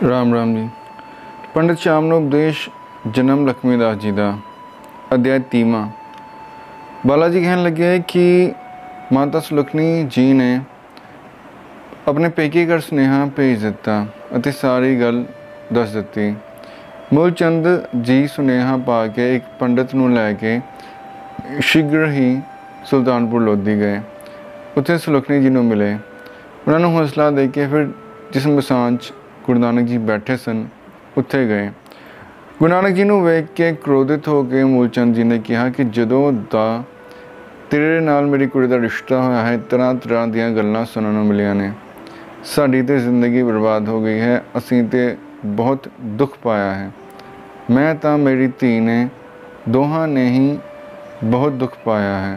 राम राम जी। पंडित श्याम ਨੂੰ ਉਪਦੇਸ਼ जन्म लक्ष्मीदास जी का अध्याय 30वां। बाला जी कहने लगे कि माता सुलखनी जी ने अपने पेके घर सुनेहा भेज दिता और सारी गल दस दी। मूलचंद जी सुनेहा पा के एक पंडित नूं लैके शीघ्र ही सुल्तानपुर लोधी गए। उत्थे सुलखनी जी नूं मिले। उन्होंने हौसला दे के फिर जिस मसान गुरु नानक जी बैठे सन उत्थे गए। गुरु नानक जी नूं वेख के क्रोधित हो के मूलचंद जी ने कहा कि जदों दा तेरे नाल मेरी कुड़ी दा रिश्ता होया है, तरह तरह दीयां गल्लां सुनन नूं मिलियां ने। साडी ते जिंदगी बर्बाद हो गई है, असीं ते बहुत दुख पाया है। मैं तां मेरी धी ने दोहां ने ही बहुत दुख पाया है।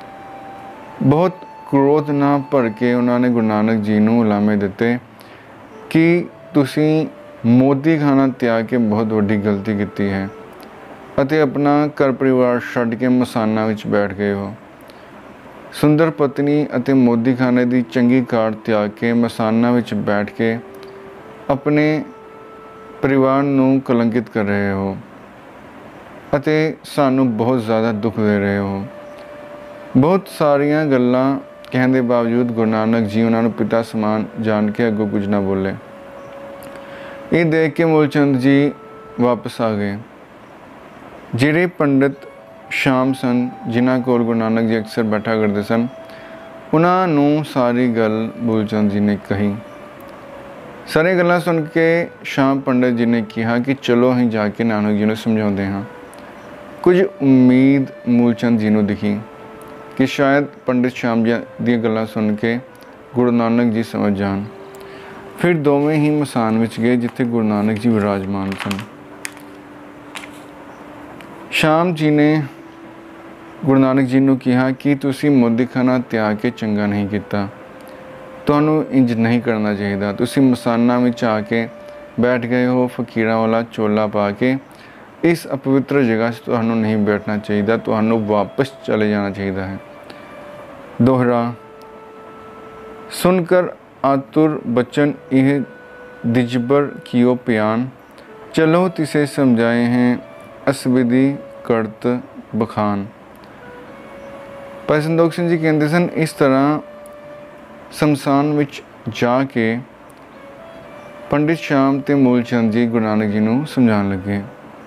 बहुत क्रोध ना भर के उन्होंने गुरु नानक जी नूं उलामे दिते कि तुसीं मोदी खाना त्याग के बहुत वड्डी गलती की है अते अपना घर परिवार छड्ड के मसाना विच बैठ गए हो। सुंदर पत्नी अते मोदी खाने की चंगी काट त्याग के मसाना विच बैठ के अपने परिवार नूं कलंकित कर रहे हो अते सानू बहुत ज़्यादा दुख दे रहे हो। बहुत सारियां गल्लां कहने के बावजूद गुरु नानक जी उन्होंने पिता समान जान के अगों कुछ ना बोले। ये देख के मूलचंद जी वापस आ गए। ਜਿਹੜੇ पंडित श्याम सन जिन्हां कोल गुरु नानक जी अक्सर बैठा करते सन, उन्हां नूं सारी गल मूलचंद जी ने कही। सारी गल्लां सुन के श्याम पंडित जी ने कहा कि चलो असीं जाके नानक जी नूं समझाउंदे हां। कुछ उम्मीद मूलचंद जी नूं दिखी कि शायद पंडित श्याम जी दी गल्लां सुन के गुरु नानक जी समझ जान। फिर दोवें ही मसान विच गए जिथे गुरु नानक जी विराजमान सन। श्याम जी ने गुरु नानक जी नूं कहा कि तुसीं मोदी खाना त्याग के चंगा नहीं किया, तुहानूं इंज नहीं करना चाहिए। तुसीं मसाना विच आके बैठ गए हो, फकीरां वाला चोला पा के। इस अपवित्र जगह से तुहानूं नहीं बैठना चाहिए, तुहानूं वापस चले जाना चाहिए है। दोहरा सुनकर आतुर बचन यह दिजबर कियो प्यान, चलो तिसे समझाए हैं असविधि करत बखान। भाई संतोख सिंह जी कहते सन, इस तरह शमशान विच जाके पंडित श्याम ते मूलचंद जी गुरु नानक जी नूं समझाउण लगे।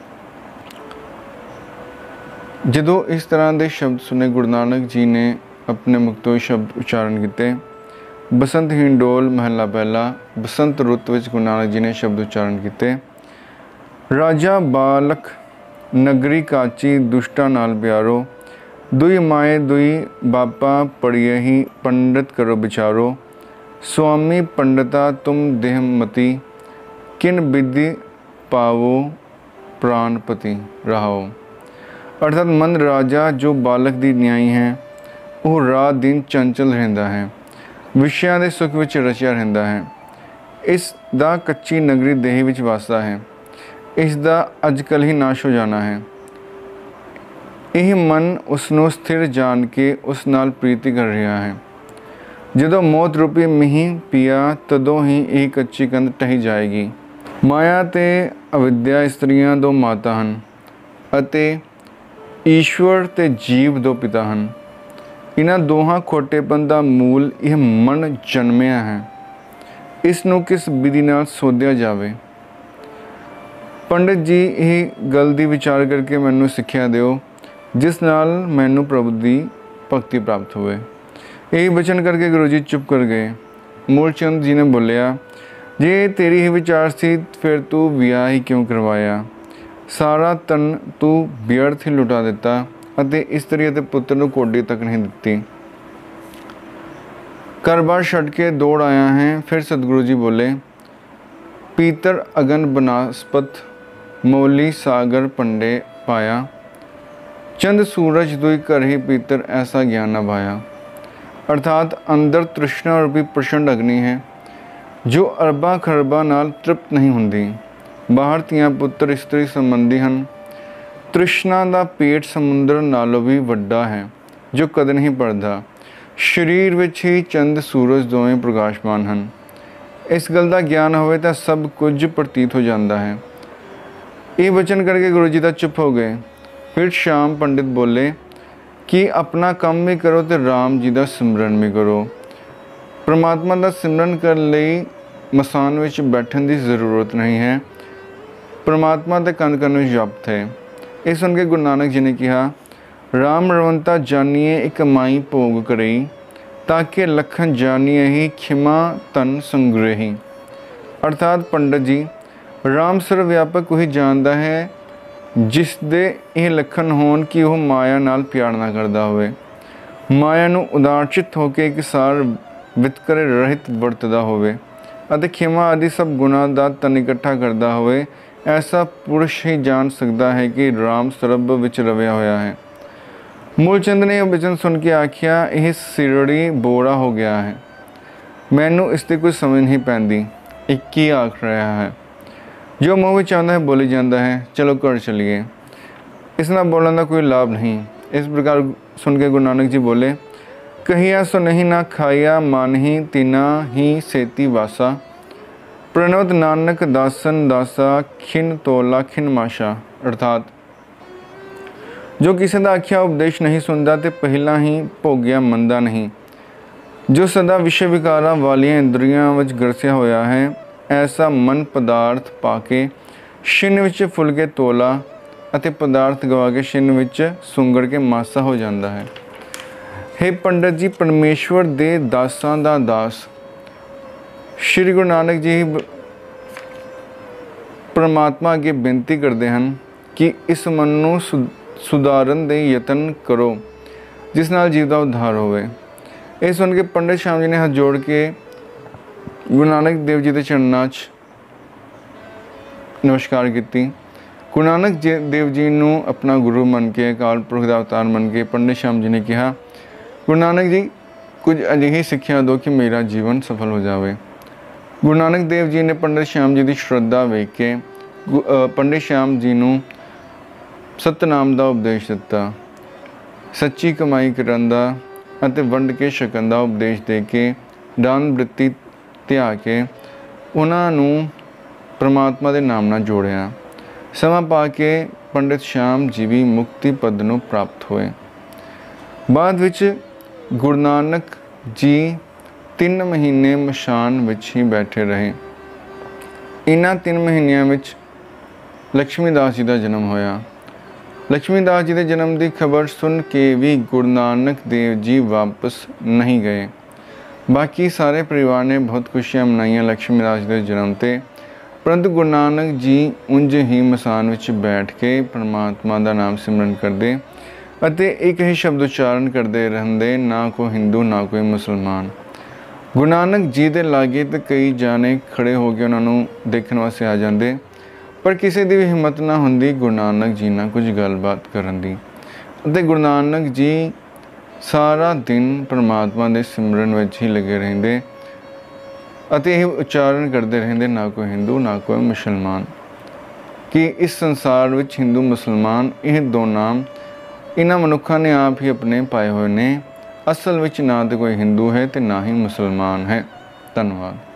जदों इस तरह के शब्द सुने गुरु नानक जी ने अपने मुख तो शब्द उच्चारण किए। बसंत हिंडोल महला पहला। बसंत रुत विच गुरु नानक जी ने शब्द उच्चारण किए। राजा बालक नगरी काची दुष्टा नाल प्यारो, दुई माए दुई बापा पड़िए ही पंडित करो विचारो। स्वामी पंडिता तुम देहमती, किन विधि पावो प्राणपति रहाओ। अर्थात मंद राजा जो बालक दी न्यायी है, वह रात दिन चंचल रहिंदा है, विषयां दे सुख विच रचिया रहिंदा है। इस दा कच्ची नगरी देह विच वासदा है, इस दा अजकल ही नाश हो जाना है। यह मन उसनों स्थिर जान के उस नाल प्रीति कर रहा है। जदों मौत रूपी मींह पिया तदों ही यह कच्ची कंध ढही जाएगी। माया ते अविद्या स्त्रियां दो माता हन अते ईश्वर ते जीव दो पिता हन। इन्हां दोहां खोटेपन दा मूल यह मन जन्मिया है। इस नूं किस विधि नाल सोधिया जावे। पंडित जी यह गल दी विचार करके मैनू सिक्ख्या दिओ, जिस नाल मैनू प्रभु दी भगती प्राप्त होवे। यही वचन करके गुरु जी चुप कर गए। मूलचंद जी ने बोलिया, जे तेरी ही विचार सी फिर तू विआह ही क्यों करवाया। सारा तन तू व्यर्थ ही लुटा दिता अते इस्त्री अते पुत्र नूं कोडी तक नहीं दिती। घर बार छड्ड के दौड़ आया है। फिर सतगुरु जी बोले, पीतर अगन बनास्पत मौली सागर पंडे पाया। चंद सूरज दुई कर ही पीतर ऐसा ज्ञान न भाया। अर्थात अंदर तृष्णा रूपी प्रचंड अग्नि है जो अरबा खरबा नाल तृप्त नहीं हुंदी। बाहर तियां पुत्र इस्त्री संबंधी हन। तृष्णा दा पेट समुद्र नालों भी वड्डा है जो कद नहीं पड़दा। शरीर विच ही चंद सूरज दोवें प्रकाशमान हन। इस गल का ज्ञान होवे तो सब कुछ प्रतीत हो जाता है। ये वचन करके गुरु जी तो चुप हो गए। फिर श्याम पंडित बोले कि अपना काम भी करो तो राम जी का सिमरन भी करो। परमात्मा का सिमरन करने ਲਈ मसान में बैठन की ज़रूरत नहीं है। परमात्मा के कन कन जपत है। ये सुन के गुरु नानक जी ने कहा, राम रवंता जानिए एक माई भोग करई, ताकि लखन जानिए ही खिमा तन संग्रही। अर्थात पंडित जी, राम सर्वव्यापक वही जानता है जिस दे ये लखन होन कि वह माया नाल प्यार ना करता होवे, माया नूं उदारचित होकर एक सार वितकरे रहित वरतदा होवे अते खिमा आदि सब गुणा का तन इकट्ठा करता होवे। ऐसा पुरुष ही जान सकता है कि राम सरब विच रविया होया है। मूलचंद ने यह वचन सुन के आखिया, यह सिरड़ी बोरा हो गया है, मैनू इसकी कोई समझ नहीं पैंदी। एक ही आख रहा है, जो मुँह में आता है बोली जाता है, चलो घर चलिए। इस ना बोलने का कोई लाभ नहीं। इस प्रकार सुन के गुरु नानक जी बोले, कहिया सो नहीं ना खाया, मान ही तीना ही सेती वासा, प्रणवत नानक दासन दासा, खिन तोला खिन माशा। अर्थात जो किसी का आख्या उपदेश नहीं सुनता तो पहला ही भोग्या मंदा नहीं, जो सदा विषय विकारा वालिया इंद्रियां विच गरसिया होया है, ऐसा मन पदार्थ पाके छिन्न विच फुल के तोला अते पदार्थ गवा के छिन्न विच सुंगड़ के मासा हो जाता है। हे पंडित जी, परमेश्वर दे दासां दा दास श्री गुरु नानक जी परमात्मा अगे बेनती करते हैं कि इस मन नूं सुधारन दे यतन करो जिस नाल जीव का उद्धार होवे। ये सुन के पंडित श्याम जी ने हाथ जोड़ के गुरु नानक देव जी के चरणों च नमस्कार की। गुरु नानक देव जी नूं अपना गुरु मन के, अकाल पुरख का अवतार मन के पंडित श्याम जी ने कहा, गुरु नानक जी कुछ अजिही सिक्ख्या दो कि मेरा जीवन सफल हो जाए। गुरु नानक देव जी ने पंडित श्याम जी की श्रद्धा वेख के पंडित श्याम जी नूं सतनाम का उपदेश दिता, सच्ची कमाई करन दा अते वंड के छकन का उपदेश दे के दान वृत्ति त्याग के उन्हां नूं परमात्मा के नाम नाल जोड़िया। समा पा के पंडित श्याम जी भी मुक्ति पद नूं प्राप्त होए। बाद विच गुरु नानक जी 3 महीने मशान विच ही बैठे रहे। इन्हां 3 महीनों विच लक्ष्मीदास जी का जन्म होया। लक्ष्मीदास जी के जन्म की खबर सुन के भी गुरु नानक देव जी वापस नहीं गए। बाकी सारे परिवार ने बहुत खुशियां मनाइया लक्ष्मीदास जी के जन्म ते, परंतु गुरु नानक जी उंज ही मसान विच बैठ के परमात्मा का नाम सिमरन करते अते एक ही शब्द उच्चारण करते रहंदे, ना कोई हिंदू ना कोई मुसलमान। गुरु नानक जी के लागे तो कई जाने खड़े हो के उन्होंने देखने वास्ते आ जाते, पर किसी की भी हिम्मत ना होंदी गुरु नानक जी ना कुछ गलबात करन दी। अते गुरु नानक जी सारा दिन परमात्मा के सिमरन विच ही लगे रहंदे अते यह उच्चारण करते रहंदे, ना कोई हिंदू ना कोई मुसलमान, कि इस संसार विच हिंदू मुसलमान यह दो नाम इन्हां मनुखों ने आप ही अपने पाए हुए ने। असल विच ना तो कोई हिंदू है तो ना ही मुसलमान है। धन्यवाद।